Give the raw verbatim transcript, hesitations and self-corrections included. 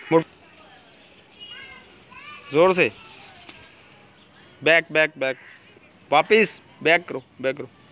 मुड़, जोर से। बैक बैक बैक, वापिस बैक करो, बैक करो।